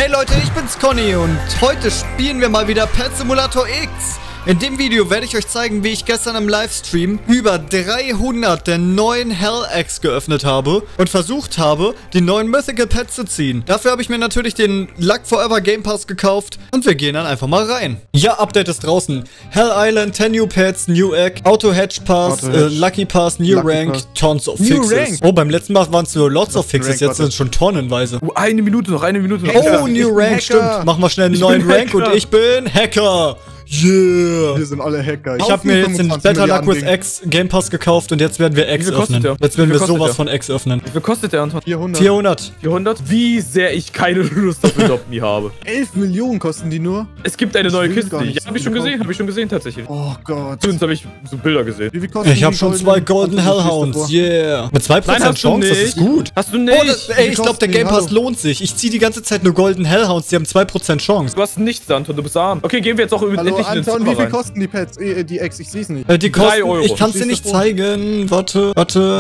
Hey Leute, ich bin's Conny und heute spielen wir mal wieder Pet Simulator X. In dem Video werde ich euch zeigen, wie ich gestern im Livestream über 300 der neuen Hell Eggs geöffnet habe und versucht habe, die neuen Mythical Pets zu ziehen. Dafür habe ich mir natürlich den Luck Forever Game Pass gekauft und wir gehen dann einfach mal rein. Ja, Update ist draußen. Hell Island, 10 New Pets, New Egg, Auto Hedge Pass, Lucky Pass, New Rank, Tons of Fixes. Oh, beim letzten Mal waren es nur Lots of Fixes, jetzt sind es schon tonnenweise. Eine Minute noch. Oh, New Rank, stimmt. Machen wir schnell einen neuen Rank und ich bin Hacker. Yeah! Wir sind alle Hacker. Ich habe mir jetzt den Better Luck with X Game Pass gekauft und jetzt werden wir X öffnen. Jetzt werden wir sowas von X öffnen. Wie viel kostet der, Anton? 400. 400? Wie sehr ich keine Lust auf Adopt Me habe. 11 Millionen kosten die nur. Es gibt eine neue Kiste. Ja, habe ich schon gesehen tatsächlich. Oh Gott. Zumindest habe ich so Bilder gesehen. Wie viel kosten ich habe schon 2 Golden Hellhounds. Yeah. Mit 2% Chance, das ist gut. Hast du nicht? Oh, ey, ich glaube, der Game Pass lohnt sich. Ich ziehe die ganze Zeit nur Golden Hellhounds, die haben 2% Chance. Du hast nichts, Anton, du bist arm. Okay, gehen wir jetzt auch endlich in den Zimmer wie viel rein. kosten die Pets, die Eggs? Ich seh's nicht. Die kosten, 3 Euro. Ich kann's dir nicht zeigen. Warte.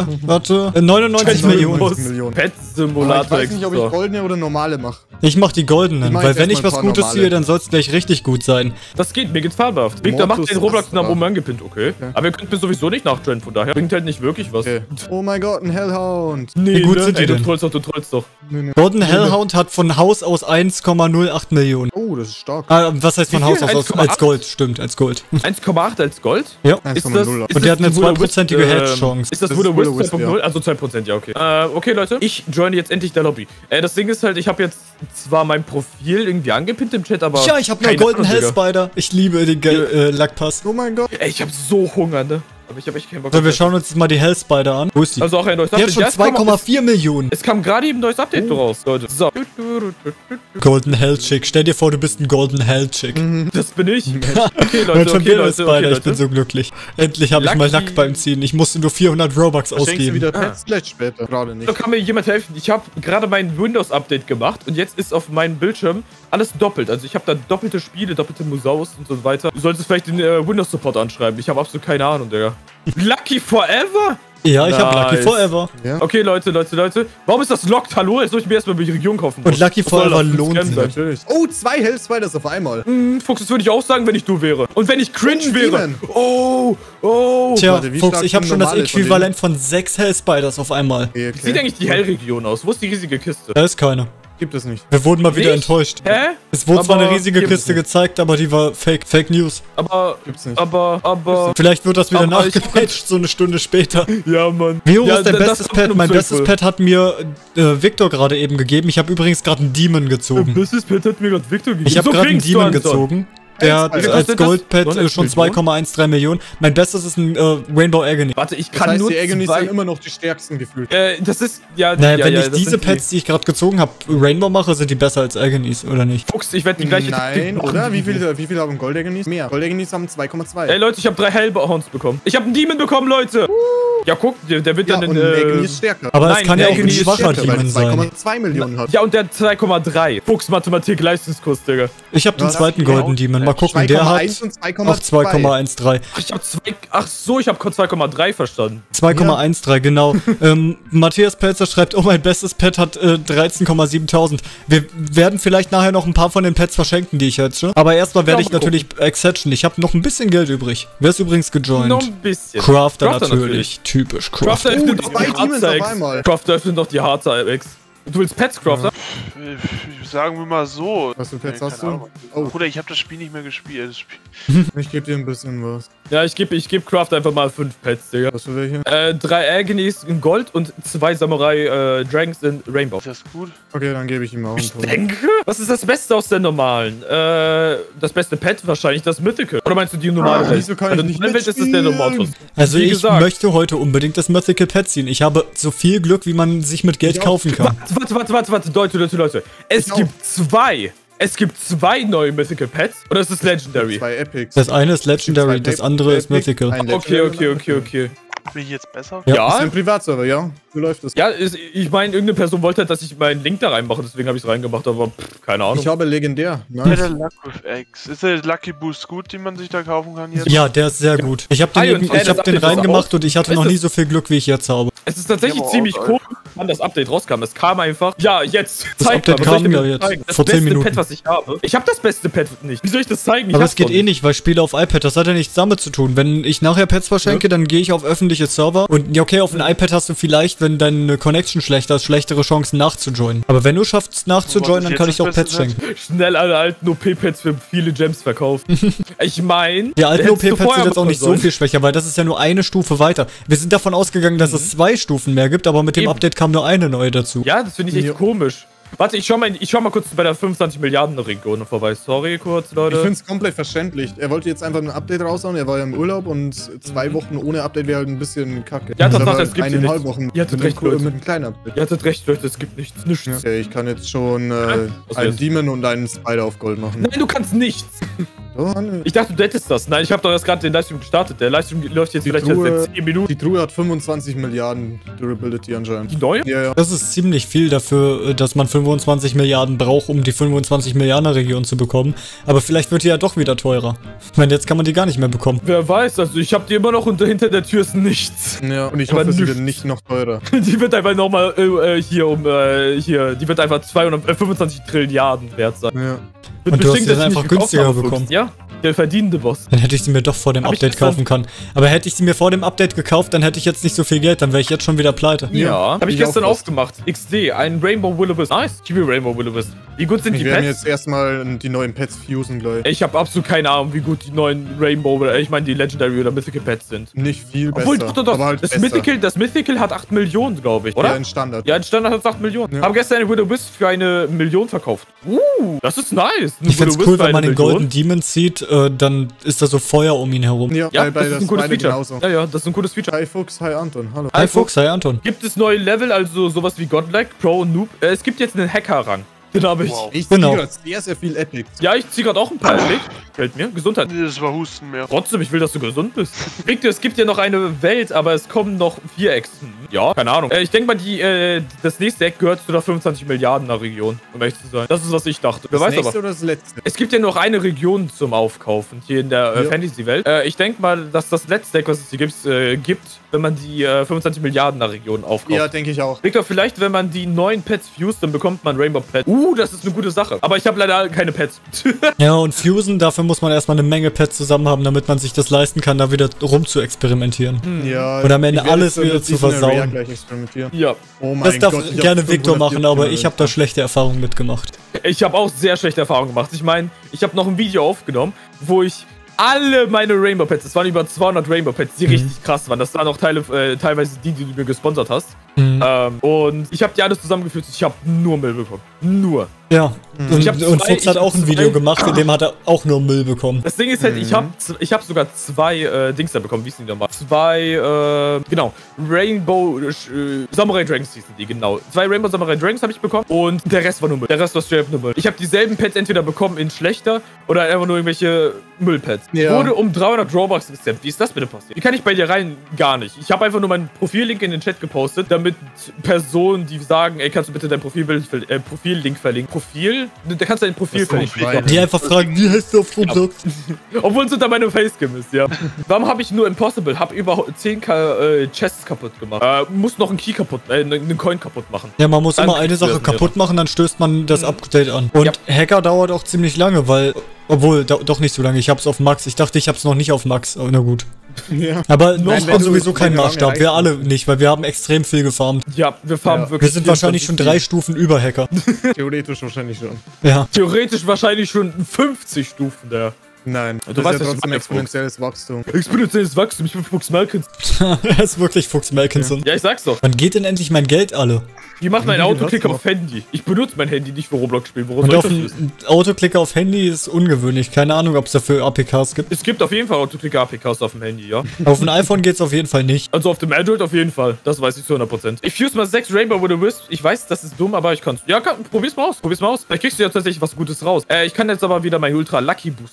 99 Millionen. Pet Ich Simulator weiß nicht, ob ich goldene oder normale mache. Ich mach die goldenen, weil wenn ich was Gutes normale. ziehe, dann soll's gleich richtig gut sein. Das geht, mir geht's fabelhaft. Victor macht den Roblox nach oben angepinnt, okay. Aber ihr könnt mir sowieso nicht nachtrenden, von daher bringt halt nicht wirklich was. Okay. Oh mein Gott, ein Hellhound. Nee, wie gut sind die denn? Du trollst doch. Nee. Golden Hellhound hat von Haus aus 1,08 Millionen. Oh, das ist stark. Was heißt von Wie Haus viel? aus? Als Gold, stimmt, als Gold. 1,8 als Gold? Ja. 1,0. Und der hat eine 2%ige Hedge-Chance. Ist das Das Wunder ist Wisp Wunder 2.0? Also 2%, ja, okay. Okay, Leute, ich joine jetzt endlich der Lobby. Das Ding ist halt, ich habe jetzt zwar mein Profil irgendwie angepinnt im Chat, aber... Ja, ich habe nur Golden Hell Spider. Ich liebe den Luck Pass. Oh mein Gott. Ey, ich habe so Hunger, ne? Aber ich habe echt keinen Bock. So, wir schauen uns jetzt mal die Hell Spider an. Wo ist die? Also auch ein neues Der hat schon 2,4 Millionen. Es kam gerade eben ein neues Update raus, Leute. So. Golden Hell Chick. Stell dir vor, du bist ein Golden Hell Chick. Das bin ich. Okay, Leute, Ich bin so glücklich. Endlich habe ich mal Luck beim Ziehen. Ich musste nur 400 Robux Schenkst du ausgeben. wieder Pets vielleicht später? Gerade nicht. Da kann mir jemand helfen. Ich habe gerade mein Windows-Update gemacht und jetzt ist auf meinem Bildschirm alles doppelt. Also ich habe da doppelte Spiele, doppelte Musaus und so weiter. Du solltest vielleicht den Windows-Support anschreiben. Ich habe absolut keine Ahnung, Digga. Lucky Forever? Ja, ich habe Lucky Forever. Ja. Okay, Leute. Warum ist das locked? Hallo? Jetzt soll ich mir erstmal die Region kaufen. Und Lucky Forever lohnt sich. Natürlich. Oh, 2 Hell Spiders auf einmal. Fuchs, das würde ich auch sagen, wenn ich du wäre. Und wenn ich cringe wäre. Oh. Tja, Warte, wie Fuchs, stark ich habe sind schon das normale von Äquivalent von 6 Hell Spiders auf einmal. Okay. Wie sieht eigentlich die Hellregion aus? Wo ist die riesige Kiste? Da ist keine. Gibt es nicht. Wir wurden mal wieder Nicht? enttäuscht. Hä? Es wurde zwar eine riesige gibt's Kiste gezeigt, aber die war Fake News. Aber, Gibt's nicht. aber... Vielleicht wird das wieder Aber ich- nachgepatcht, so eine Stunde später. Ja, Mann. Wie hoch Ja, ist dein das bestes ist Pet? auch Mein ein bestes Zufall. Pet hat mir Victor gerade eben gegeben. Ich habe übrigens gerade einen Demon gezogen. Bestes Pet hat mir gerade Victor gegeben. Ich habe So gerade einen klingst du, Demon Anton. gezogen. Der hat Alter, als kostet das? Goldpet 9 schon Millionen? 2,13 Millionen. Mein bestes ist ein Rainbow Agony. Warte, ich Das kann heißt, nur die Agonies zwei... sind immer noch die stärksten gefühlt. Das ist... Ja, Naja, ja, wenn ja, ich das diese sind die- Pets, die ich gerade gezogen habe, Rainbow mache, sind die besser als Agonies, oder nicht? Fuchs, ich werde die gleiche Nein, Taktik machen oder? wie Wie viel haben Gold Agonies? Mehr. Gold Agonies haben 2,2. Ey, Leute, ich habe 3 Hellhounds bekommen. Ich habe einen Demon bekommen, Leute. Ja, guck, der wird Ja, dann und in... Agony ist stärker. Aber Nein, es kann ja auch ein Agony ist schwacher Stärker, weil Demon es sein. 2,2 Millionen hat. Ja, und der 2,3. Fuchs, Mathematik, Leistungskurs, Digga. Ich habe den Was? zweiten Golden Demon. Mal gucken, der hat 2,1 und auch 2,2. 2,13. Ach, ich habe ich habe 2,3 verstanden. 2,13, genau. Matthias Pelzer schreibt, oh, mein bestes Pet hat 13,7.000. Wir werden vielleicht nachher noch ein paar von den Pets verschenken, die ich jetzt schon. Aber erstmal werde ich mal natürlich Exception. Ich habe noch ein bisschen Geld übrig. Wer ist übrigens gejoint? Noch ein bisschen. Crafter natürlich. Typisch Crafter Crafter. öffnet doch 2 die Demons auf Hardsex. einmal. Crafter öffnet doch die Hardsex. Du willst Pets, Crafter? Sagen wir mal so. Was für Pets Nee, hast keine du? Ahnung. Oh, Bruder, ich habe das Spiel nicht mehr gespielt. Das Spiel ich gebe dir ein bisschen was. Ja, ich geb Crafter einfach mal 5 Pets, Digga. Was für welche? 3 Agonies in Gold und 2 Samurai Dragons in Rainbow. ist das gut? Okay, dann gebe ich ihm auch einen Ton. Denke? Was ist das Beste aus der normalen? Das beste Pet wahrscheinlich das Mythical. Oder meinst du die normale Welt? wieso kann ich Also nicht die Welt ist es der mitspielen? Nomatus. Also Wie ich gesagt. möchte heute unbedingt das Mythical Pet ziehen. Ich habe so viel Glück, wie man sich mit Geld Ich auch. kaufen kann. Warte, Leute. Es gibt zwei neue Mythical Pets. Oder ist es Legendary? 2 Epics. Das eine ist Legendary, das andere ist Mythical. Ein Okay. Legendary. Bin ich jetzt besser? Ja. Das ist Ja? ein Privatserver, ja. So läuft das. Ja, ich meine, irgendeine Person wollte halt, dass ich meinen Link da reinmache, deswegen habe ich es reingemacht, aber keine Ahnung. Ich habe legendär. Ja, Nice. der Luck with Eggs. Ist der Lucky Boost gut, den man sich da kaufen kann jetzt? Ja, der ist sehr gut. Ich habe Ah, den, und ich das hab den Update ist reingemacht auch- und ich hatte Ist noch das- nie so viel Glück, wie ich jetzt habe. Es ist tatsächlich Ja, aber ziemlich auch, cool, wann das Update rauskam. Es kam einfach, ja, jetzt. Das Update kam ja jetzt, vor 10 Minuten. Das beste Pad, was ich habe. Ich habe das beste Pad nicht. Wie soll ich das zeigen? Aber es geht eh nicht, weil ich spiele auf iPad. Das hat ja nichts damit zu tun. Wenn ich nachher Pads verschenke, dann gehe ich auf öffentliche Server. Und ja, okay, auf dem iPad hast du vielleicht, wenn deine Connection schlechter ist, schlechtere Chancen nachzujoinen. Aber wenn du schaffst nachzujoinen, dann kann ich auch Pads schenken. Schnell alle alten OP-Pads für viele Gems verkaufen. Ich meine... Die alten OP-Pads sind jetzt auch nicht so viel schwächer, weil das ist ja nur eine Stufe weiter. Wir sind davon ausgegangen, dass es 2 Stufen mehr gibt, aber mit dem Update kam nur eine neue dazu. Ja, das finde ich echt komisch. Warte, ich schau mal kurz bei der 25 Milliarden Region vorbei. Sorry, kurz, Leute. Ich finde es komplett verständlich. Er wollte jetzt einfach ein Update raushauen. Er war ja im Urlaub und 2 Wochen ohne Update wäre halt ein bisschen kacke. Ja, Tatsache, es gibt 1,5 Wochen. Ihr hattet recht, Leute. Mit einem kleinen Update. Ihr hattet recht, Leute, es gibt nichts. Ja. Okay, ich kann jetzt schon einen Demon und einen Spider auf Gold machen. Nein, du kannst nichts. Oh, ich dachte, du hättest das. Nein, ich habe doch erst gerade den Livestream gestartet. Der Livestream läuft jetzt vielleicht seit 10 Minuten. Die Truhe hat 25 Milliarden Durability anscheinend. Die neue? Ja, ja. Das ist ziemlich viel dafür, dass man 25 Milliarden braucht, um die 25 Milliarden Region zu bekommen. Aber vielleicht wird die ja doch wieder teurer. Ich meine, jetzt kann man die gar nicht mehr bekommen. Wer weiß, also ich habe die immer noch und hinter der Tür ist nichts. Ja, und ich hoffe, sie wird nicht noch teurer. Die wird einfach nochmal die wird einfach 25 Trilliarden wert sein. Ja. Und du hast sie dann einfach günstiger bekommen. Ja, der verdienende Boss. Dann hätte ich sie mir doch vor dem Update kaufen können. Aber hätte ich sie mir vor dem Update gekauft, dann hätte ich jetzt nicht so viel Geld, dann wäre ich jetzt schon wieder pleite. Ja, habe ich gestern aufgemacht. XD, ein Rainbow Will-O-Wisp. Nice. Ich will Rainbow Will-O-Wisp. Wie gut sind die Pets? Wir werden jetzt erstmal die neuen Pets fusen, glaube ich. Ich habe absolut keine Ahnung, wie gut die neuen Rainbow, ich meine die Legendary oder Mythical Pets sind. Nicht viel besser. Obwohl, doch, aber halt das Mythical hat 8 Millionen, glaube ich, oder? Ja, in Standard. Ja, in Standard hat es 8 Millionen. Ja. Haben gestern eine Will-O-Wisp für 1 Million verkauft. Das ist nice. Ich find's cool, wenn man den Golden Demon zieht, dann ist da so Feuer um ihn herum. Ja, Ja, bei das ist ein gutes Feature. genauso. Ja, das ist ein gutes Feature. Hi Fuchs, hi Anton, hallo. Hi Fuchs, hi Anton. Gibt es neue Level, also sowas wie Godlike, Pro und Noob? Es gibt jetzt einen Hacker-Rang. Den habe ich. Wow. Ich Genau. ziehe gerade sehr, sehr viel Epics. Ja, ich ziehe gerade auch ein paar Epic. Fällt mir. Gesundheit. Nee, das war Husten mehr. Trotzdem, ich will, dass du gesund bist. Victor, es gibt ja noch eine Welt, aber es kommen noch 4 Eggs. Ja, keine Ahnung. Ich denke mal, das nächste Egg gehört zu der 25 Milliarden Region, um ehrlich zu sein. Das ist, was ich dachte. Wer weiß aber. Oder das letzte? Es gibt ja noch eine Region zum Aufkaufen hier in der Fantasy-Welt. Ich denke mal, dass das letzte Egg, was es hier gibt, wenn man die 25 Milliarden Region aufkauft. Ja, denke ich auch. Victor, vielleicht, wenn man die neuen Pets fused, dann bekommt man Rainbow Pet. Das ist eine gute Sache. Aber ich habe leider keine Pets. Ja, und Fusen, dafür muss man erstmal eine Menge Pets zusammen haben, damit man sich das leisten kann, da wieder rum zu experimentieren. Ja. Und am Ende ich werde alles jetzt wieder mit zu diesem Area versauen. gleich experimentieren. Ja. Oh mein Das darf Gott, ich gerne hab Victor 540 machen, aber ich habe da Level. schlechte Erfahrungen mitgemacht. Ich habe auch sehr schlechte Erfahrungen gemacht. Ich meine, ich habe noch ein Video aufgenommen, wo ich alle meine Rainbow Pets, es waren über 200 Rainbow Pets, die richtig krass waren. Das waren auch teilweise die du mir gesponsert hast. Und ich habe die alles zusammengeführt. Ich habe nur Müll bekommen. Nur. Ja, Ich hab und Fuchs hat auch ein Video gemacht, in dem hat er auch nur Müll bekommen. Das Ding ist halt, ich hab sogar 2 Dings da bekommen, wie hießen die nochmal? 2, genau, Rainbow Samurai Dragons hießen die, genau. 2 Rainbow Samurai Dragons habe ich bekommen und der Rest war nur Müll. Der Rest war straight up nur Müll. Ich habe dieselben Pets entweder bekommen in schlechter oder einfach nur irgendwelche Müllpads. Ja. Wurde um 300 Robux gestemmt. Wie ist das bitte passiert? Wie kann ich bei dir rein? Gar nicht. Ich habe einfach nur meinen Profillink in den Chat gepostet, damit Personen, die sagen, ey, kannst du bitte dein Profillink verlinken? Profil? Da kannst du dein Profil verlinken. Die einfach fragen, wie heißt du auf Roblox? Obwohl es unter meinem Facecam ist, ja. Warum habe ich nur Impossible? Hab über 10k Chests kaputt gemacht. Muss noch einen Key kaputt, einen Coin kaputt machen. Ja, man muss Dann immer eine kriegst du Sache das kaputt machen, dann stößt man das Update an. Und Ja. Hacker dauert auch ziemlich lange, weil... Obwohl, doch nicht so lange. Ich hab's auf Max. Ich dachte, ich hab's noch nicht auf Max. Oh, na gut. Ja. Aber Nein, ich wenn war du sowieso kein lange Maßstab. Wir erreicht alle nicht, weil wir haben extrem viel gefarmt. Ja, wir farmen Ja. wirklich. Wir sind wahrscheinlich schon 3 Stufen über Hacker. Theoretisch wahrscheinlich schon. Ja. Theoretisch wahrscheinlich schon 50 Stufen der. Nein, Du das weißt, ist ja was ich trotzdem meine, exponentielles Wachstum. Exponentielles Wachstum, ich bin Fuchs Malkins. Er ist wirklich Fuchs Malkinson. Ja, ich sag's doch. Wann geht denn endlich mein Geld alle? Die machen einen Wie, Autoklicker was? auf Handy. Ich benutze mein Handy nicht für Roblox spielen. Worum Und soll auf ich das wissen? ein Autoklicker auf Handy ist ungewöhnlich. Keine Ahnung, ob es dafür APKs gibt. Es gibt auf jeden Fall Autoklicker-APKs auf dem Handy, ja. Auf dem iPhone geht's auf jeden Fall nicht. Also auf dem Android auf jeden Fall. Das weiß ich zu 100%. Ich fuse mal 6 Rainbow with a Wisp. Ich weiß, das ist dumm, aber ich kann's. Ja, probier's mal aus. Probier's mal aus. Vielleicht kriegst du ja tatsächlich was Gutes raus. Ich kann jetzt aber wieder mein Ultra Lucky Booster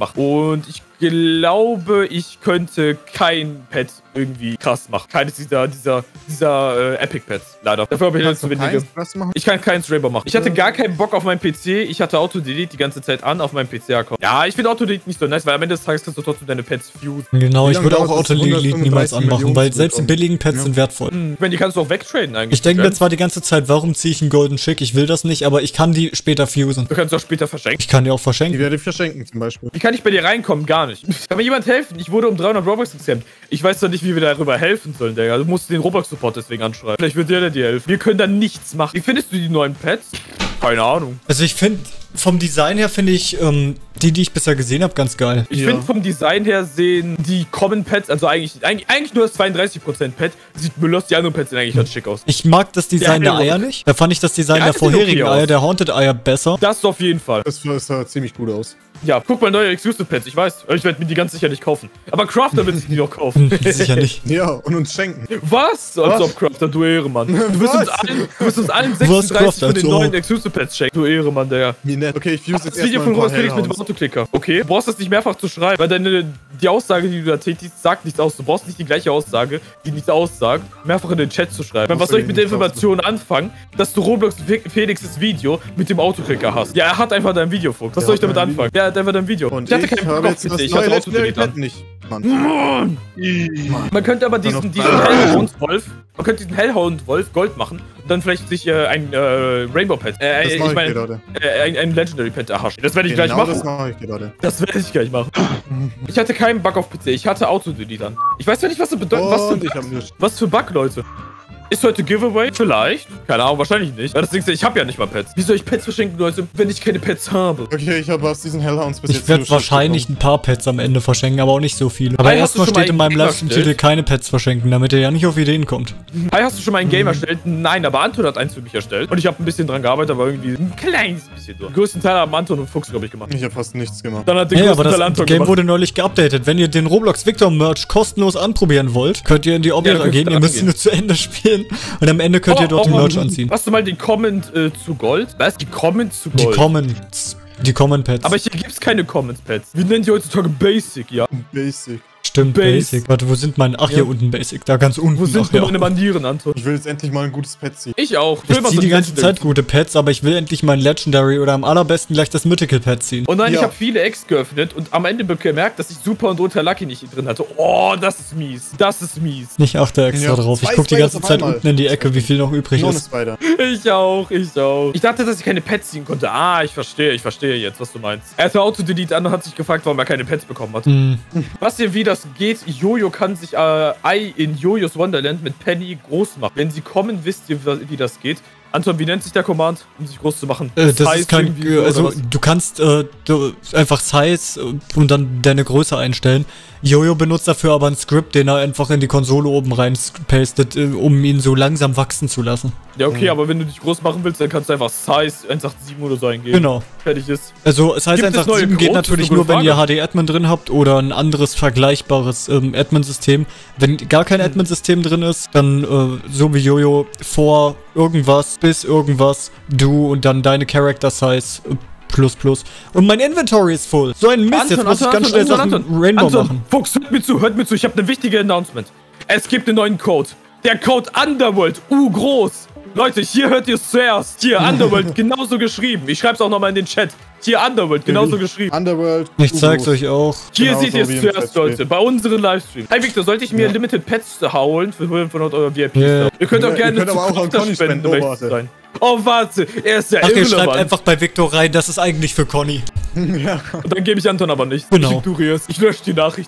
machen. Und ich glaube, ich könnte kein Pet irgendwie krass machen. Keines dieser Epic-Pets, leider. Dafür habe ich jetzt zu wenige. Ich kann keins Rainbow machen. Ich hatte gar keinen Bock auf meinen PC. Ich hatte Auto-Delete die ganze Zeit an auf meinem PC-Account. Ja, ich finde Auto-Delete nicht so nice, weil am Ende des Tages kannst du trotzdem deine Pets fusen. Genau, ich würde auch Auto-Delete niemals anmachen, weil selbst die billigen Pets sind wertvoll. Wenn die kannst du auch wegtraden eigentlich. Ich denke mir zwar die ganze Zeit, warum ziehe ich einen Golden Chick? Ich will das nicht, aber ich kann die später fusen. Du kannst auch später verschenken. Ich kann die auch verschenken. Die werde ich verschenken zum Beispiel. Wie kann ich bei dir reinkommen? Gar nicht. Kann mir jemand helfen? Ich wurde um 300 Robux gescampt. Ich weiß doch nicht, wie wir darüber helfen sollen, Digga. Du musst den Robux-Support deswegen anschreiben. Vielleicht wird der dir helfen. Wir können da nichts machen. Wie findest du die neuen Pets? Keine Ahnung. Also ich finde, vom Design her finde ich die ich bisher gesehen habe, ganz geil. Ich finde vom Design her sehen die Common Pets, also eigentlich nur das 32% Pet, sieht Müllers, die anderen Pets sehen eigentlich ganz schick aus. Ich mag das Design der Eier nicht. Da fand ich das Design der vorherigen Eier, der Haunted Eier, besser. Das auf jeden Fall. Das sah ziemlich gut aus. Ja, guck mal, neue Exclusive Pets, ich weiß. Ich werde mir die ganz sicher nicht kaufen. Aber Crafter wird sich die doch kaufen. Sicher nicht. Ja, und uns schenken. Was? Als ob Crafter, du Ehrenmann. Du wirst uns allen 36 von den neuen Exclusive Pets schenken. Du Ehrenmann, der. Wie nett. Okay, ich fuse jetzt das Video von Robert Felix mit dem Autoklicker. Okay, du brauchst das nicht mehrfach zu schreiben, weil die Aussage, die du da tätigst, sagt nichts aus. Du brauchst nicht die gleiche Aussage, die nichts aussagt, mehrfach in den Chat zu schreiben. Was soll ich mit der Information anfangen, dass du Roblox Felixes Video mit dem Überklicker hast? Ja, er hat einfach dein Video, Fuchs. Was soll ich damit anfangen? Ja, er hat einfach dein Video. Und ich hatte keinen Bock auf PC, ich hatte Auto-Delete an. Nicht. Mann. Man könnte aber diesen Hellhound-Wolf, Hellhound-Wolf Gold machen und dann vielleicht sich ein Rainbow-Pet, ein Legendary-Pet erhaschen. Das werde ich gleich machen. Das mache ich gerade. Das werde ich gleich machen. Ich hatte keinen Bug auf PC, ich hatte Auto-Delete an. Ich weiß ja nicht, was das bedeutet. Was für Bug, Leute? Ist heute Giveaway? Vielleicht. Keine Ahnung, wahrscheinlich nicht. Weil das Ding ist, ich habe ja nicht mal Pets. Wie soll ich Pets verschenken, Leute, wenn ich keine Pets habe? Okay, ich habe aus diesen Hellhounds bis jetzt. Ich werde wahrscheinlich ein paar Pets am Ende verschenken, aber auch nicht so viele. Aber erstmal steht in meinem Livestream-Titel keine Pets verschenken, damit er ja nicht auf Ideen kommt. Hi, hast du schon mal ein Game erstellt? Nein, aber Anton hat eins für mich erstellt. Und ich habe ein bisschen dran gearbeitet, aber irgendwie ein kleines bisschen so. Den größten Teil haben Anton und Fuchs, glaube ich, gemacht. Ich habe fast nichts gemacht. Dann hat den größten Teil Anton Game wurde neulich geupdatet. Wenn ihr den Roblox Victor Merch kostenlos anprobieren wollt, könnt ihr in die Obby gehen. Ihr müsst nur zu Ende spielen und am Ende könnt ihr dort den Merch anziehen. Hast du mal den Comment zu Gold? Was? Die Comments zu Gold? Die Common Pets. Aber hier gibt's keine Comments Pets. Wie nennt ihr heutzutage Basic, ja? Basic. Stimmt, Basic. Warte, wo sind meine... Ach, hier unten Basic. Da ganz unten. Wo sind meine Manieren, Anton? Ich will jetzt endlich mal ein gutes Pet ziehen. Ich auch. Ich ziehe die ganze Zeit gute Pets, aber ich will endlich mein Legendary oder am allerbesten gleich das Mythical Pet ziehen. Oh nein, ich habe viele Eggs geöffnet und am Ende gemerkt, dass ich Super und Ultra Lucky nicht drin hatte. Oh, das ist mies. Das ist mies. Ich achte extra drauf. Ich gucke die ganze Zeit unten in die Ecke, wie viel noch übrig ist. Ich auch. Ich dachte, dass ich keine Pets ziehen konnte. Ah, ich verstehe jetzt, was du meinst. Er hatte Auto-Delete an und hat sich gefragt, warum er keine Pets bekommen hat. Was ihr, wie das geht, Jojo kann sich Ei in Jojos Wonderland mit Penny groß machen. Wenn sie kommen, wisst ihr, wie das geht. Anton, wie nennt sich der Command, um sich groß zu machen? Das ist kein... Also, du kannst einfach Size und dann deine Größe einstellen. Jojo benutzt dafür aber ein Skript, den er einfach in die Konsole oben rein pastet, um ihn so langsam wachsen zu lassen. Ja, okay, aber wenn du dich groß machen willst, dann kannst du einfach Size 187 oder so eingeben. Genau. Fertig ist. Also, Size 187 geht natürlich nur, wenn ihr HD-Admin drin habt oder ein anderes vergleichbares Admin-System. Wenn gar kein Admin-System drin ist, dann so wie Jojo vor irgendwas bis irgendwas, du und dann deine Character-Size plus. Und mein Inventory ist voll. So ein Mist, jetzt muss ich ganz schnell Sachen Rainbow machen. Fuchs, hört mir zu, ich habe eine wichtige Announcement. Es gibt einen neuen Code. Der Code Underworld, groß. Leute, hier hört ihr es zuerst. Hier, Underworld, genauso geschrieben. Ich schreib's auch nochmal in den Chat. Hier, Underworld, genauso geschrieben. Underworld. Ich zeig's euch auch. Hier seht ihr es zuerst, Leute. Bei unseren Livestreams. Hey, Victor, sollte ich mir Limited Pets holen für 500 Euro VIP? Ihr könnt auch gerne zu Crafter spenden, um echt zu sein. Oh, warte. Er ist ja irrelevant. Ihr schreibt einfach bei Victor rein, das ist eigentlich für Conny. Ja. Und dann gebe ich Anton aber nicht. Genau. Ich ignoriere es. Ich lösche die Nachricht.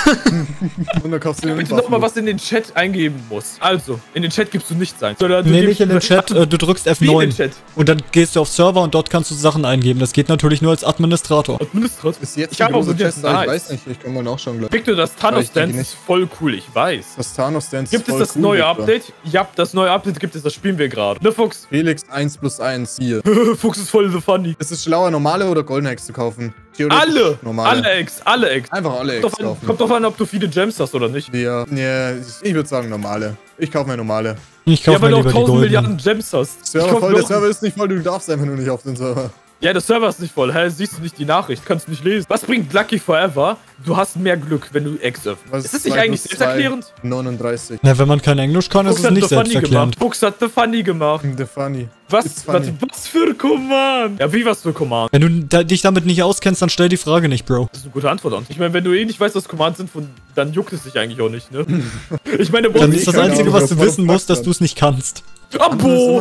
Und dann kaufst du den bitte nochmal was in den Chat eingeben muss. Also, in den Chat gibst du nichts ein. Nee, nicht in den Chat. Du drückst F9. Und dann gehst du auf Server und dort kannst du Sachen eingeben. Das geht natürlich nur als Administrator. Bis jetzt ich habe auch Chest, ich weiß nicht, ich kann mal nachschauen gleich. Victor, das Thanos-Dance ist voll cool, ich weiß. Das Thanos-Dance ist voll cool. Gibt es das neue Update? Ja, das neue Update gibt es, das spielen wir gerade. Ne, Fuchs? Felix 1+1 hier. Fuchs ist voll the funny. Ist es schlauer, normale oder goldene Eggs zu kaufen? Alle! Normale. Alle Eggs. Einfach alle Eggs kaufen. Kommt drauf an, ob du viele Gems hast oder nicht. Ja, ich würde sagen normale. Ich kaufe mir normale. Ich kaufe mir lieber die goldenen. Milliarden Gems hast. Der Server ist nicht voll, du darfst einfach nur nicht auf den Server. Ja, der Server ist nicht voll. Hä, siehst du nicht die Nachricht? Kannst du nicht lesen. Was bringt Lucky Forever? Du hast mehr Glück, wenn du Eggs öffnest. Ist das nicht eigentlich selbsterklärend? 39. Na, wenn man kein Englisch kann, ist es nicht selbsterklärend. Fuchs hat The Funny gemacht. The Funny. Was für Command? Ja, wie was für Command? Wenn du dich damit nicht auskennst, dann stell die Frage nicht, Bro. Das ist eine gute Antwort an. Ich meine, wenn du eh nicht weißt, was Commands sind, dann juckt es dich eigentlich auch nicht, ne? Ich meine, dann ist das Einzige, was du wissen musst, dass du es nicht kannst. Abo!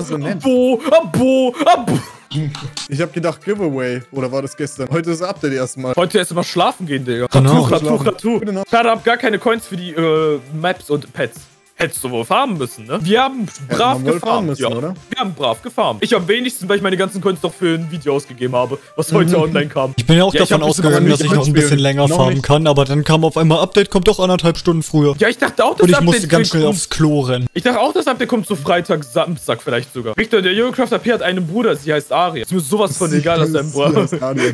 Ich hab gedacht Giveaway. Oder war das gestern? Heute ist Update erstmal. Heute erst mal schlafen gehen, Digga. Genau. Ratu. Schade, hab gar keine Coins für die Maps und Pets. Hättest du wohl farmen müssen, ne? Wir haben brav gefarmt, müssen, oder? Wir haben brav gefarmt. Ich am wenigsten, weil ich meine ganzen Coins doch für ein Video ausgegeben habe, was heute online kam. Ich bin ja auch davon ausgegangen, dass ich noch ein bisschen länger farmen kann, aber dann kam auf einmal Update, kommt doch 1,5 Stunden früher. Ja, ich dachte auch, das und ich musste ganz schnell aufs Klo rennen. Ich dachte auch, das Update kommt so Freitag, Samstag vielleicht sogar. Victor, der Eurocraft AP hat einen Bruder, sie heißt Aria. Ist mir sowas von egal, dass dein Bruder.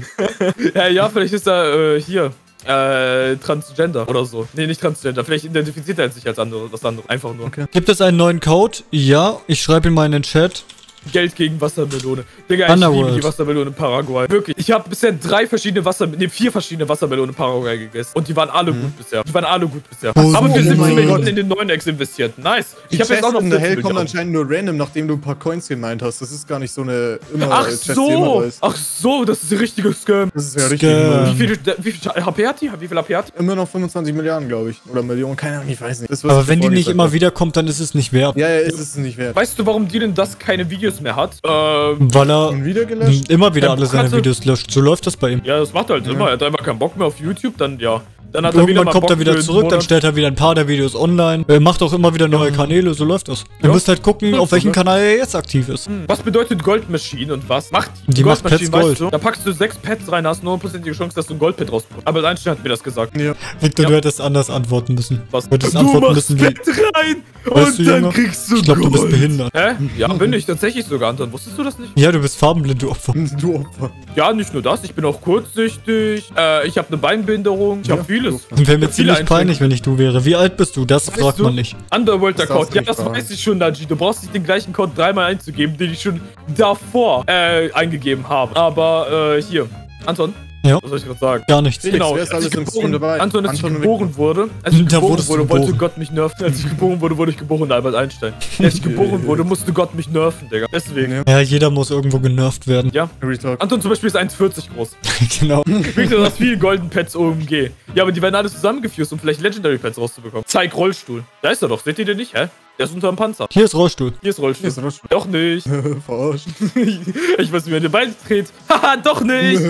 Ja, vielleicht ist er hier. Transgender oder so. Nee, nicht Transgender. Vielleicht identifiziert er sich als das andere. Einfach nur. Okay. Gibt es einen neuen Code? Ja, ich schreibe ihn mal in den Chat. Geld gegen Wassermelone. Digga, ich liebe die Wassermelone in Paraguay. Wirklich. Ich habe bisher 4 verschiedene Wassermelonen in Paraguay gegessen. Und die waren alle gut bisher. Aber wir sind in den neuen Ex investiert. Nice. Ich habe jetzt auch noch eine Hell kommt anscheinend nur random, nachdem du ein paar Coins gemeint hast. Das ist gar nicht so eine Ach so, das ist der richtige Scam. Das ist ja richtig. Wie viel HP hat die? Wie viel HP hat die? Immer noch 25 Milliarden, glaube ich. Oder Millionen, keine Ahnung, ich weiß nicht. Aber wenn die nicht immer wieder kommt, dann ist es nicht wert. Ja, ist es nicht wert. Weißt du, warum Dylan das keine Videos mehr hat? Weil er immer wieder alle seine Videos löscht. So läuft das bei ihm. Ja, das macht halt immer. Er hat einfach keinen Bock mehr auf YouTube, dann ja. Dann hat irgendwann kommt er wieder zurück, dann stellt er wieder ein paar der Videos online. Er macht auch immer wieder neue Kanäle, so läuft das. Du musst halt gucken, auf welchem Kanal er jetzt aktiv ist. Was bedeutet Gold Machine und was macht die macht Pets Gold. Da packst du 6 Pets rein, hast 9%ige Chance, dass du ein Goldpet rausbekommst. Aber Einstein hat mir das gesagt. Ja. Victor, du hättest anders antworten müssen. Was? Du hättest antworten müssen wie... rein weißt und du, dann Junge? kriegst du Ich glaube, du bist behindert. Hä? Ja, bin ich tatsächlich sogar, Anton. Wusstest du das nicht? Ja, du bist farbenblind, du Opfer. Du Opfer. Ja, nicht nur das. Ich bin auch kurzsichtig. Ich habe eine Beinbehinderung. Ich habe vieles. Wäre mir ziemlich peinlich, wenn ich du wäre. Wie alt bist du? Das fragt man nicht. Underworld-Account. Ja, das weiß ich schon, Naji. Du brauchst nicht den gleichen Code 3-mal einzugeben, den ich schon davor eingegeben habe. Aber hier. Anton? Ja. Was soll ich gerade sagen? Gar nichts. Genau, als ich geboren wurde, wollte Gott mich nerven. Als ich geboren wurde ich geboren, Albert Einstein. Als ich geboren wurde, musste Gott mich nerven, Digga. Deswegen. Ja, jeder muss irgendwo genervt werden. Ja. Anton zum Beispiel ist 1,40 groß. Genau. Victor, du hast viele Golden Pets OMG. Ja, aber die werden alle zusammengefused, um vielleicht Legendary Pets rauszubekommen. Zeig Rollstuhl. Da ist er doch. Seht ihr den nicht, hä? Der ist unter dem Panzer. Hier ist Rollstuhl. Hier ist Rollstuhl. Doch nicht. Verarschen. Ich weiß, wie man den Bein dreht. Haha, doch nicht.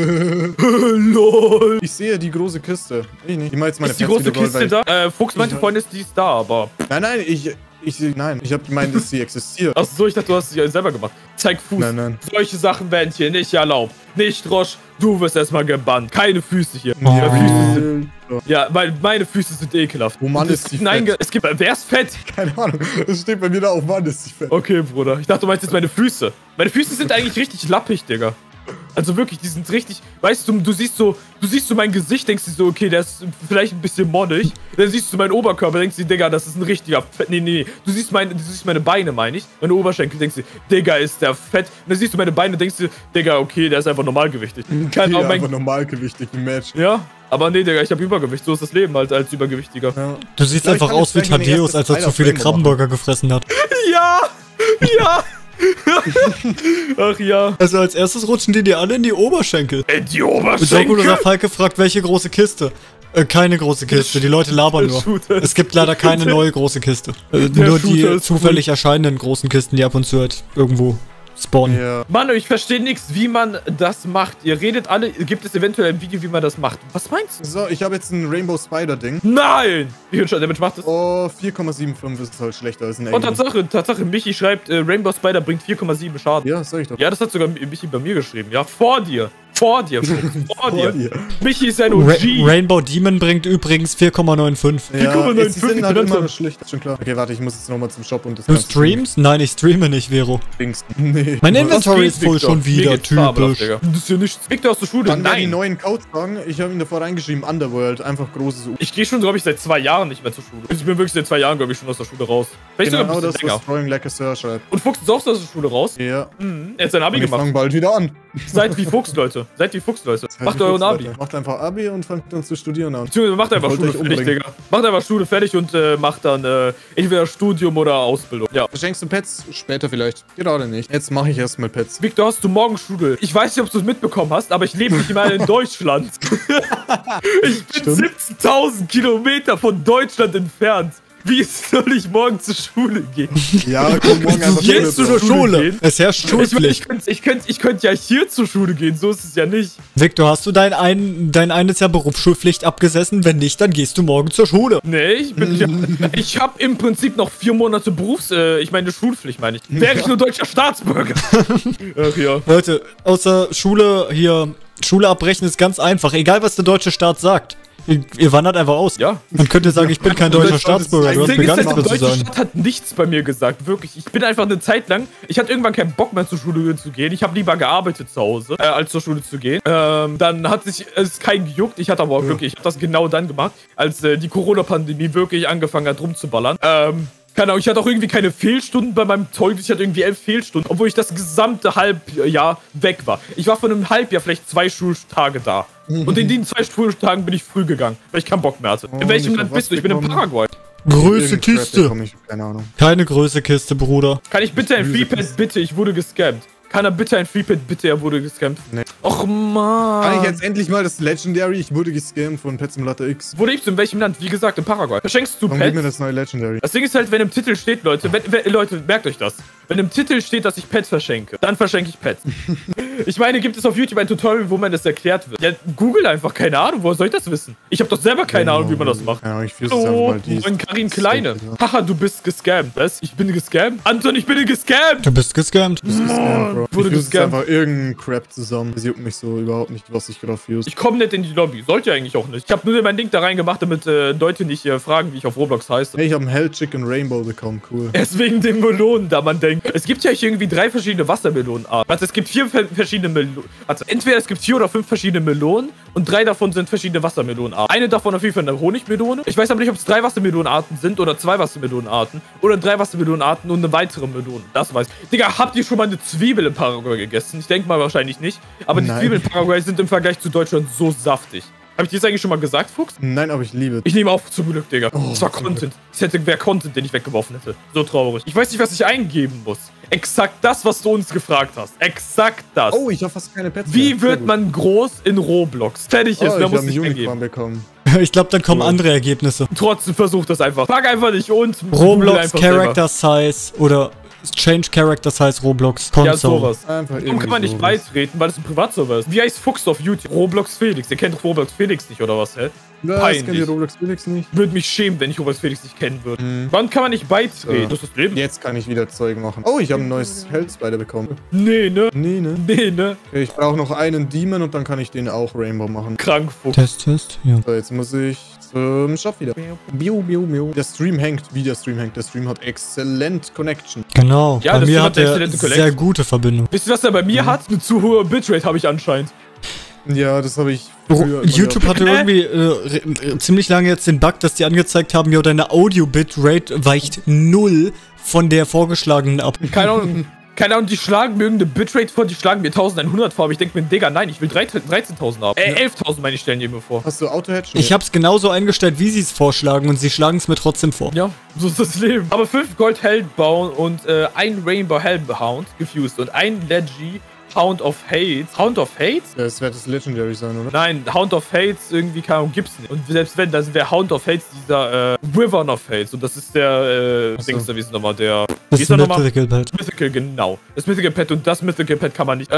LOL. Ich sehe die große Kiste. Ich nicht. Ich meine jetzt meine Ist die große Kiste da? Fuchs meinte vorhin, die ist da, aber... Nein, ich hab gemeint, dass sie existiert. Achso, ich dachte, du hast sie selber gemacht. Zeig Fuß. Nein. Solche Sachen werden hier nicht erlaubt. Nicht, Roche, du wirst erstmal gebannt. Keine Füße hier. Ja, weil meine Füße sind ekelhaft. Oh Mann, ist die fett. Wer ist fett? Keine Ahnung. Das steht bei mir da. Oh Mann, ist die fett. Okay, Bruder. Ich dachte, du meinst jetzt meine Füße. Meine Füße sind eigentlich richtig lappig, Digga. Also wirklich, die sind richtig, weißt du, du siehst so mein Gesicht, denkst du so, okay, der ist vielleicht ein bisschen moddig. Dann siehst du meinen Oberkörper, denkst du, Digga, das ist ein richtiger Fett. Nee. Du siehst meine Beine, meine ich. Meine Oberschenkel, denkst du, Digga, ist der fett. Und dann siehst du meine Beine, denkst du, Digga, okay, der ist einfach normalgewichtig. Keine Ahnung, einfach normalgewichtig im Match. Ja, aber nee, Digga, ich habe Übergewicht. So ist das Leben halt als Übergewichtiger. Ja. Du siehst einfach aus wie Thaddeus, als er zu viele Krabbenburger gefressen hat. Ja! Ach ja. Also als erstes rutschen die dir alle in die Oberschenkel. Die Oberschenkel? Und der Falke fragt, welche große Kiste? Keine große Kiste, die Leute labern nur. Es gibt leider keine neue große Kiste. Nur die zufällig erscheinenden großen Kisten, die ab und zu halt irgendwo spawnen. Ja. Mann, ich verstehe nichts, wie man das macht. Ihr redet alle, gibt es eventuell ein Video, wie man das macht. Was meinst du? So, ich habe jetzt ein Rainbow Spider Ding. Nein! Wie viel Damage macht das? Oh, 4,75 ist halt schlechter als ein Und Tatsache, Michi schreibt, Rainbow Spider bringt 4,7 Schaden. Ja, sag ich doch. Ja, das hat sogar Michi bei mir geschrieben. Ja, vor dir. Vor dir. Michi ist ein OG. Rainbow Demon bringt übrigens 4,95. Ja, 4,95 sind halt immer schlecht. Ist schon klar. Okay, warte, ich muss jetzt nochmal zum Shop und das. Du streamst? Nein, ich streame nicht, Vero. Nee. Mein Inventory ist wohl schon wieder typisch. Das ist ja nichts. Victor aus der Schule. Dann die neuen Codes sagen. Ich habe ihn davor reingeschrieben. Underworld. Einfach großes U. Ich gehe schon, glaube ich, seit 2 Jahren nicht mehr zur Schule. Ich bin wirklich seit 2 Jahren, glaube ich, schon aus der Schule raus. Vielleicht genau, sogar ein bisschen länger. Das Destroying Like a Sir schreibt. Und Fuchs ist auch aus der Schule raus? Ja. Er hat sein Abi gemacht. Wir fangen bald wieder an. Seid wie Fuchs, Leute. Seid wie Fuchs, Leute. Das heißt, Macht wie euren Fuchs, Abi. Leute. Macht einfach Abi und fangt dann zu studieren an. Beziehungsweise macht einfach Wollt Schule euch fertig, umbringen. Digga. Macht einfach Schule fertig und macht dann entweder Studium oder Ausbildung. Ja. Verschenkst du Pets? Später vielleicht. Gerade nicht. Jetzt mache ich erstmal Pets. Victor, hast du morgen Schule? Ich weiß nicht, ob du es mitbekommen hast, aber ich lebe nicht mal in Deutschland. Ich bin 17.000 Kilometer von Deutschland entfernt. Wie soll ich morgen zur Schule gehen? Ja, komm morgen einfach Gehst du zur Schule gehen? Es herrscht Schulpflicht. Ich könnte ja hier zur Schule gehen, so ist es ja nicht. Victor, hast du dein eines Jahr Berufsschulpflicht abgesessen? Wenn nicht, dann gehst du morgen zur Schule. Nee, ich habe im Prinzip noch 4 Monate Schulpflicht, meine ich. Wäre ich nur deutscher Staatsbürger. Ach ja. Leute, außer Schule Schule abbrechen ist ganz einfach. Egal, was der deutsche Staat sagt. Ihr wandert einfach aus. Ja. Man könnte sagen, ich bin kein deutscher Staatsbürger. Du hast mir gar nichts mehr zu Der deutsche sagen. Staat hat nichts bei mir gesagt, wirklich. Ich bin einfach eine Zeit lang, ich hatte irgendwann keinen Bock mehr zur Schule zu gehen. Ich habe lieber gearbeitet zu Hause, als zur Schule zu gehen. Dann hat es keinen gejuckt. Ich hatte aber auch Glück. Ich habe das genau dann gemacht, als die Corona-Pandemie wirklich angefangen hat rumzuballern. Keine Ahnung, ich hatte auch irgendwie keine Fehlstunden bei meinem Zeugnis. Ich hatte irgendwie 11 Fehlstunden, obwohl ich das gesamte Halbjahr weg war. Ich war von einem Halbjahr vielleicht 2 Schultage da. Und in diesen 2 Schultagen bin ich früh gegangen, weil ich keinen Bock mehr hatte. In welchem Land bist du? Ich bin in Paraguay. Größe Kiste. Keine Ahnung. Keine Größe Kiste, Bruder. Kann ich bitte ein Freepad? Bitte, ich wurde gescammt. Kann er bitte ein Freepad? Bitte, er wurde gescammt. Nee. Och man. Kann ich jetzt endlich mal das Legendary? Ich wurde gescammt von Pet Simulator X. Wo lebst du? In welchem Land? Wie gesagt, in Paraguay. Verschenkst du Warum gib mir Pets? das neue Legendary? Das Ding ist halt, wenn im Titel steht, Leute, Leute, merkt euch das. Wenn im Titel steht, dass ich Pets verschenke, dann verschenke ich Pets. Ich meine, gibt es auf YouTube ein Tutorial, wo man das erklärt wird? Ja, Google einfach, keine Ahnung, woher soll ich das wissen? Ich habe doch selber keine Ahnung, wie man das macht. Ja, ich fühle es einfach Oh, mal dies. und Karin Kleine. Haha, du bist gescammt. Was? Ich bin gescammt? Anton, ich bin gescammt! Du bist gescammt. Gescammt, Bro. Wurde Ich fühle gescammt. einfach irgendein Crap zusammen. Das juckt mich so überhaupt nicht, was ich gerade fühle. Ich komme nicht in die Lobby. Sollte eigentlich auch nicht. Ich habe nur mein Link da reingemacht, damit Leute nicht fragen, wie ich auf Roblox heiße. Hey, ich habe einen Hell Chicken Rainbow bekommen. Cool. Erst wegen den Melonen, da man denkt. Es gibt ja hier irgendwie 3 verschiedene Wassermelonenarten. Also es gibt 4 verschiedene Melonen. Also entweder es gibt 4 oder 5 verschiedene Melonen und 3 davon sind verschiedene Wassermelonenarten. Eine davon auf jeden Fall eine Honigmelone. Ich weiß aber nicht, ob es 3 Wassermelonenarten sind oder 2 Wassermelonenarten. Oder 3 Wassermelonenarten und eine weitere Melone. Das weiß ich. Digga, habt ihr schon mal eine Zwiebel in Paraguay gegessen? Ich denke mal wahrscheinlich nicht. Aber die Nein. Zwiebeln in Paraguay sind im Vergleich zu Deutschland so saftig. Hab ich dir das eigentlich schon mal gesagt, Fuchs? Nein, aber ich liebe Ich nehme auf zum Glück, Digga. Oh, das war zum Content. Das wäre Content, den ich weggeworfen hätte. So traurig. Ich weiß nicht, was ich eingeben muss. Exakt das, was du uns gefragt hast. Exakt das. Oh, ich habe fast keine Pets mehr. Wie Sehr wird gut. man groß in Roblox? Fertig ist, Oh, da ich habe muss einen ich Unicorn eingeben. bekommen. Ich glaube, dann kommen andere Ergebnisse. Trotzdem versuch das einfach. Frag einfach nicht und google Roblox einfach Character Size oder Change Character Size Roblox selber. Ja, Console. sowas. Einfach Warum kann man nicht sowas. beitreten, weil es ein Privatserver ist? Wie heißt Fuchs auf YouTube? Roblox Felix. Ihr kennt doch Roblox Felix nicht, oder was, hä? Ja, das Peinlich. kennt ihr Roblox Felix nicht. Würde mich schämen, wenn ich Roblox Felix nicht kennen würde. Wann kann man nicht beitreten? Ja. Das ist das Leben. Jetzt kann ich wieder Zeug machen. Oh, ich habe ein neues Hell Spider bekommen. Nee, ne? Nee, ne? Nee, ne? Okay, ich brauche noch einen Demon und dann kann ich den auch Rainbow machen. Krank, Fuchs. Test, ja. So, jetzt muss ich zum Shop wieder. Biu, biu, biu. Der Stream hängt. Wie der Stream hängt. Der Stream hat exzellent Connection. Genau. Ja, bei das mir hat hat eine er exzellente sehr Collect. gute Verbindung. Wisst ihr, was er bei mir hat? Eine zu hohe Bitrate habe ich anscheinend. Ja, das habe ich früher immer YouTube gehabt. hatte irgendwie ziemlich lange jetzt den Bug, dass die angezeigt haben, ja, deine Audio-Bitrate weicht 0 von der vorgeschlagenen ab. Keine Ahnung. Keine Ahnung, die schlagen mir irgendeine Bitrate vor, die schlagen mir 1100 vor, aber ich denke mir, Digga, nein, ich will 13.000 haben. 11.000 meine ich, stellen die mir vor. Hast du Auto-Hedge? Ich hab's genauso eingestellt, wie sie es vorschlagen und sie schlagen es mir trotzdem vor. Ja, so ist das Leben. Aber 5 Gold Hellbound und ein Rainbow Hellbound gefused und ein Leggy Hound of Hate. Hound of Hate? Ja, das wird das Legendary sein, oder? Nein, Hound of Hates irgendwie keine Ahnung, gibt's nicht. Und selbst wenn, dann wäre Hound of Hates dieser Wyvern of Hates. Und das ist der Ach so. Dings, wie ist nochmal der. Das Wie ist er ein nochmal? Mythical Pet. Mythical, genau. Das Mythical Pet und das Mythical Pet kann man nicht.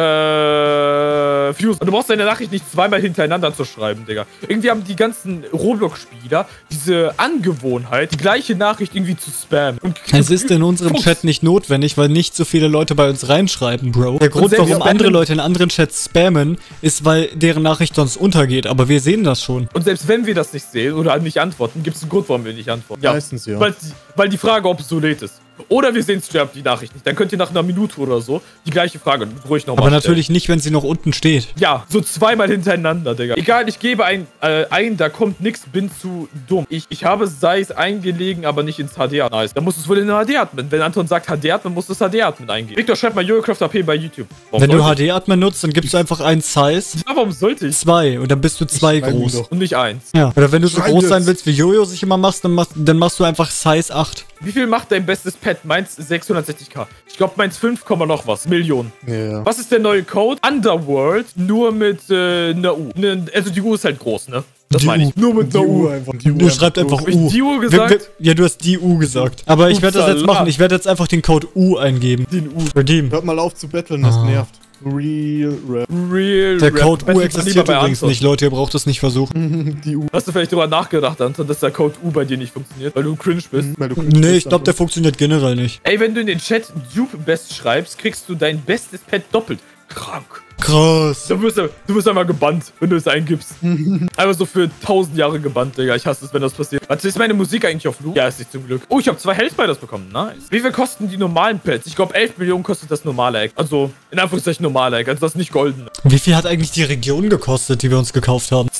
Fuse. Und du brauchst deine Nachricht nicht zweimal hintereinander zu schreiben, Digga. Irgendwie haben die ganzen Roblox-Spieler diese Angewohnheit, die gleiche Nachricht irgendwie zu spammen. Und Es ist in unserem Fuchs. Chat nicht notwendig, weil nicht so viele Leute bei uns reinschreiben, Bro. Der Grund, selbst warum spammen- andere Leute in anderen Chats spammen, ist, weil deren Nachricht sonst untergeht. Aber wir sehen das schon. Und selbst wenn wir das nicht sehen oder nicht antworten, gibt es einen Grund, warum wir nicht antworten. Meistens ja. Weil die Frage obsolet ist. Oder wir sehen straight up die Nachricht nicht. Dann könnt ihr nach einer Minute oder so die gleiche Frage ruhig nochmal Aber natürlich nicht, wenn sie noch unten steht. Ja, so zweimal hintereinander, Digga. Egal, ich gebe ein, da kommt nix, bin zu dumm. Ich habe Size eingelegen, aber nicht ins HD-Admin. Nice. Dann musst du es wohl in den HD-Admin. Wenn Anton sagt HD-Admin, musst du das HD-Admin eingeben. Victor, schreib mal YoYoCraft AP bei YouTube. Wenn du HD-Admin nutzt, dann gibst du einfach ein Size. Ja, warum sollte ich? 2 und dann bist du 2 groß. Und nicht 1. Ja. Oder wenn du so Schreib groß jetzt. sein willst, wie Jojo sich immer machst, dann machst du einfach Size 8. Wie viel macht dein bestes Pet? Meins 660k. Ich glaube, meins 5, noch was. Millionen. Ja. Was ist der neue Code? Underworld, nur mit einer U. Also die U ist halt groß, ne? Das Die meine ich. U. Nur mit einer U. einfach. Du schreibst einfach Hab ich U. die U gesagt? Ja, du hast die U gesagt. Aber ich werde das jetzt Upsala. machen. Ich werde jetzt einfach den Code U eingeben. Den U. Redeem. Hört mal auf zu betteln, das nervt. Real Rap. Real Der Rap. Code U Lieber existiert bei übrigens Anton. nicht, Leute. Ihr braucht es nicht versuchen. Die U. Hast du vielleicht drüber nachgedacht, Anton, dass der Code U bei dir nicht funktioniert, weil du cringe bist? Weil du Nee, ich glaube, der funktioniert generell nicht. Ey, wenn du in den Chat Dupe Best schreibst, kriegst du dein bestes Pet doppelt. Krank. Krass. Du wirst einmal gebannt, wenn du es eingibst. Einfach so für 1000 Jahre gebannt, Digga. Ich hasse es, wenn das passiert. Warte, ist meine Musik eigentlich auf Loop? Ja, ist nicht zum Glück. Oh, ich habe 2 Health Spiders bekommen. Nice. Wie viel kosten die normalen Pets? Ich glaube, 11 Millionen kostet das normale Egg. Also, in Anführungszeichen normale Egg. Also, das nicht goldene. Wie viel hat eigentlich die Region gekostet, die wir uns gekauft haben?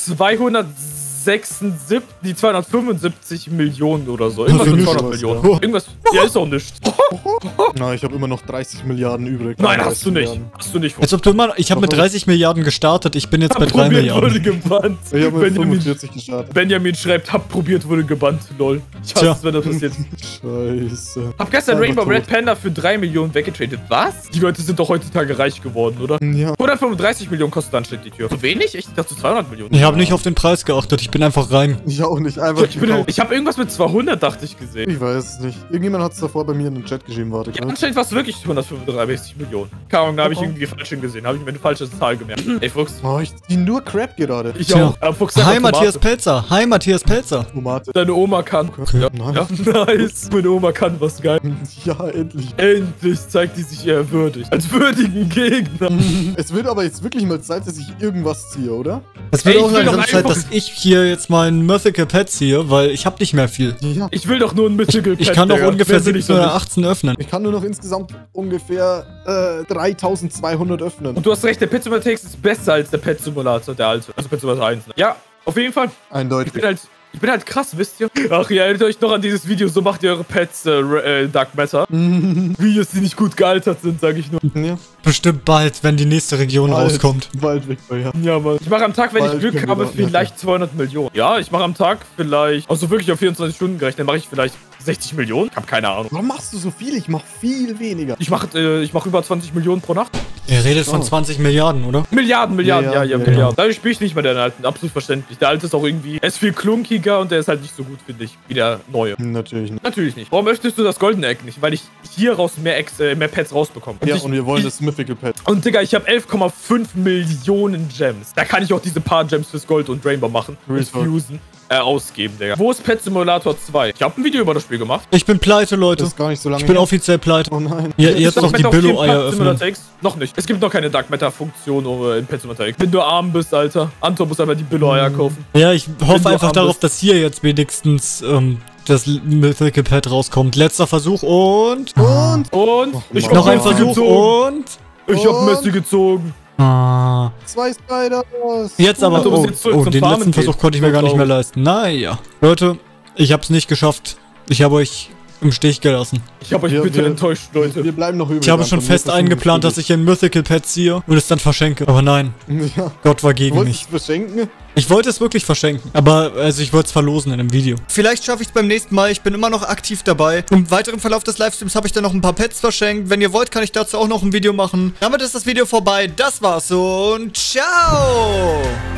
275 Millionen oder so. Irgendwas Also mit nicht 200 was, Millionen. ja. Irgendwas. Ja, ist auch nichts. Na, ich habe immer noch 30 Milliarden übrig. Nein, 30 hast du nicht. Milliarden. Hast du nicht. Als ob du immer. Ich habe mit 30 Milliarden gestartet. Ich bin jetzt bei 3 Probiert Milliarden. wurde gebannt. Ich habe mit Benjamin, 45 gestartet. Benjamin schreibt, hab probiert, wurde gebannt. Lol. Ich hasse Tja. es, wenn das passiert. Scheiße. Hab gestern Einfach Rainbow tot. Red Panda für 3 Millionen weggetradet. Was? Die Leute sind doch heutzutage reich geworden, oder? Ja. 135 Millionen kostet anscheinend die Tür. So wenig? Ich dachte 200 Millionen. Ich habe nicht auf den Preis geachtet. Ich bin einfach rein. Ich auch nicht. Einfach gekauft. Ich habe irgendwas mit 200, dachte ich, gesehen. Ich weiß es nicht. Irgendjemand hat es davor bei mir in den Chat geschrieben, warte. Ja, kurz. anscheinend war es wirklich 135 Millionen. Keine Ahnung, da habe ich irgendwie falsch gesehen. Habe ich mir eine falsche Zahl gemerkt. Ey, Fuchs. Oh, ich zieh nur Crap gerade. Ich Tja. auch. Aber Fuchs, sag Hi, mal Matthias Tomate. Pelzer. Hi, Matthias Pelzer. Tomate. Deine Oma kann. Ja. Nice. Ja, nice. Meine Oma kann was geil. Ja, endlich. Endlich zeigt die sich eher würdig. Als würdigen Gegner. Es wird aber jetzt wirklich mal Zeit, dass ich irgendwas ziehe, oder? Es wird Ey, auch ich will langsam doch Zeit, einfach- dass ich hier jetzt mal ein Mythical Pet ziehe, weil ich habe nicht mehr viel. Ja. Ich will doch nur ein Mythical Ich Pet, kann doch Digga. ungefähr Mehr will ich 17 doch oder nicht. 18 öffnen. Ich kann nur noch insgesamt ungefähr 3200 öffnen. Und du hast recht, der Pet Simulator X ist besser als der Pet Simulator, der alte. Also Pet Simulator 1. Ne? Ja, auf jeden Fall. Eindeutig. Ich bin halt krass, wisst ihr? Ach, ihr erinnert euch noch an dieses Video, so macht ihr eure Pets Dark Matter. Videos, die nicht gut gealtert sind, sage ich nur. Ja. Bestimmt bald, wenn die nächste Region rauskommt. Bald weg, ja. Ja, Mann. Ich mache am Tag, wenn ich Bald Glück können wir habe, warten, ja, vielleicht 200 Millionen. Ja, ich mache am Tag vielleicht, also wirklich auf 24 Stunden gerechnet, mache ich vielleicht 60 Millionen. Ich habe keine Ahnung. Warum machst du so viel? Ich mach viel weniger. Ich mach über 20 Millionen pro Nacht. Ihr redet von Oh. 20 Milliarden, oder? Milliarden, Ja, Milliarden. ja. Dadurch spiele ich nicht mehr den alten, absolut verständlich. Der alte ist auch irgendwie, er ist viel klunkiger und der ist halt nicht so gut, finde ich, wie der neue. Natürlich nicht. Natürlich nicht. Warum möchtest du das goldene Egg nicht? Weil ich hier raus mehr Pets rausbekomme. Ja, ich, und wir wollen das Mythical Pet. Und Digga, ich habe 11,5 Millionen Gems. Da kann ich auch diese paar Gems fürs Gold und Rainbow machen und Real talk. fusen, ausgeben, Digga. Wo ist Pet Simulator 2? Ich habe ein Video über das Spiel gemacht. Ich bin pleite, Leute. Das ist gar nicht so lange Ich bin her. offiziell pleite. Oh nein. Ja, jetzt Dark noch die Matter auf Billo-Eier Pet Simulator öffnen. X? Noch nicht. Es gibt noch keine Dark Matter-Funktion in Pet Simulator X. Wenn du arm bist, Alter. Anton muss einfach die Billo-Eier kaufen. Ja, ich Wenn hoffe du einfach arm darauf, bist. dass hier jetzt wenigstens das Mythical Pet rauskommt. Letzter Versuch und... Und ich Mann. Noch ein Messi Versuch gezogen. und... Ich hab Und? Messi gezogen. Ah. 2 Spiders. Jetzt aber... Also, du Oh, musst jetzt zurück oh zum den Farmen letzten gehen. Versuch konnte ich mir gar nicht mehr leisten. Naja. Leute, ich hab's nicht geschafft. Ich habe euch im Stich gelassen. Ich hab euch Wir- bitter wir- enttäuscht, Leute. Wir bleiben noch übrig. Ich habe schon Anton. fest Wir versuchen eingeplant, das dass ich ein Mythical Pet ziehe und es dann verschenke. Aber nein, Ja. Gott war Du gegen wolltest mich. es verschenken? Ich wollte es wirklich verschenken, aber also ich wollte es verlosen in einem Video. Vielleicht schaffe ich es beim nächsten Mal. Ich bin immer noch aktiv dabei. Im weiteren Verlauf des Livestreams habe ich dann noch ein paar Pets verschenkt. Wenn ihr wollt, kann ich dazu auch noch ein Video machen. Damit ist das Video vorbei. Das war's und ciao!